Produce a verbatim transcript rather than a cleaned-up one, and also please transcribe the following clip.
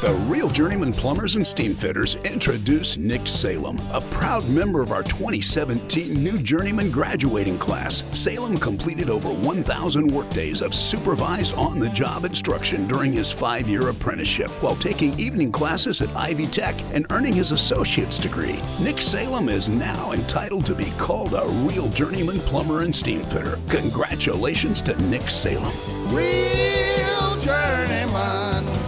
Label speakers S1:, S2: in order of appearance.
S1: The Real Journeyman Plumbers and Steam Fitters introduce Nick Salem, a proud member of our twenty seventeen New Journeyman graduating class. Salem completed over one thousand workdays of supervised on-the-job instruction during his five-year apprenticeship while taking evening classes at Ivy Tech and earning his associate's degree. Nick Salem is now entitled to be called a Real Journeyman Plumber and Steam Fitter. Congratulations to Nick Salem.
S2: Real Journeyman.